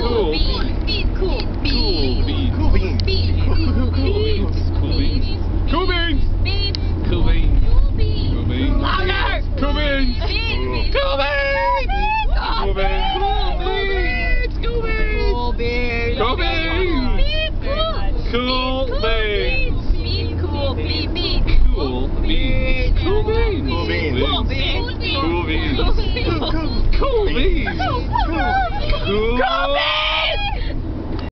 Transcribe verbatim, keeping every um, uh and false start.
Cool beans. Cool beans. Cool beans. Beans. Cool Beans. Cool beans. Cool beans. Beans. Cool beans. Cool beans. Cool beans. Louder. Cool beans. Beans. Cool beans. Cool beans. Cool beans. Cool beans. Cool beans. Cool beans. Cool beans. Cool beans. Cool beans. Cool beans. Cool beans. Cool beans. Cool beans. Cool beans.